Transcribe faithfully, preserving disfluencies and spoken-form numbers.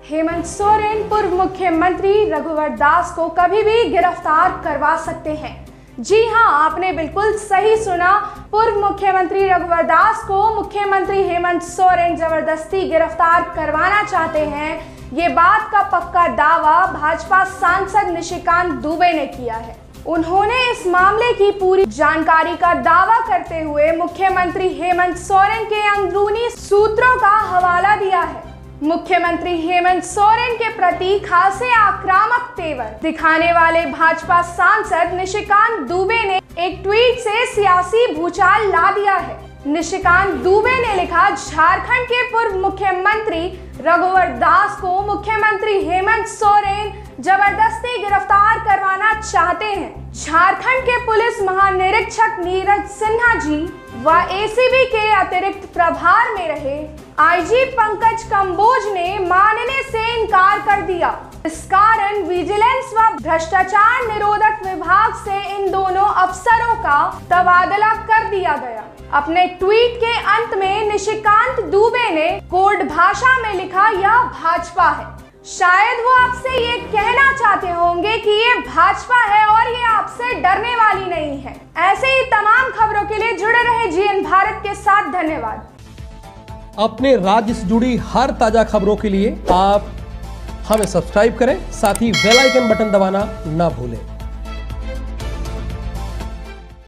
हेमंत सोरेन पूर्व मुख्यमंत्री रघुवर दास को कभी भी गिरफ्तार करवा सकते हैं। जी हां, आपने बिल्कुल सही सुना। पूर्व मुख्यमंत्री रघुवर दास को मुख्यमंत्री हेमंत सोरेन जबरदस्ती गिरफ्तार करवाना चाहते हैं। ये बात का पक्का दावा भाजपा सांसद निशिकांत दुबे ने किया है। उन्होंने इस मामले की पूरी जानकारी का दावा करते हुए मुख्यमंत्री हेमंत सोरेन के अंदरूनी सूत्रों का हवाला दिया है। मुख्यमंत्री हेमंत सोरेन के प्रति खासे आक्रामक तेवर दिखाने वाले भाजपा सांसद निशिकांत दुबे ने एक ट्वीट से सियासी भूचाल ला दिया है। निशिकांत दुबे ने लिखा, झारखंड के पूर्व मुख्यमंत्री रघुवर दास को मुख्यमंत्री हेमंत सोरेन जबरदस्ती गिरफ्तार करवाना चाहते हैं। झारखंड के पुलिस महानिरीक्षक नीरज सिन्हा जी व एसीबी के अतिरिक्त प्रभार में रहे आईजी पंकज कंबोज ने मानने से इनकार कर दिया। इस कारण विजिलेंस व भ्रष्टाचार निरोधक विभाग से इन दोनों अफसरों का तबादला कर दिया गया। अपने ट्वीट के अंत में निशिकांत दुबे ने कोड भाषा में लिखा, यह भाजपा है। शायद वो आपसे ये कहना चाहते होंगे कि ये भाजपा है और ये आपसे डरने वाली नहीं है। ऐसे ही तमाम खबरों के लिए जुड़े रहे जीएन भारत के साथ। धन्यवाद। अपने राज्य से जुड़ी हर ताजा खबरों के लिए आप हमें सब्सक्राइब करें, साथ ही बेल आइकन बटन दबाना ना भूलें।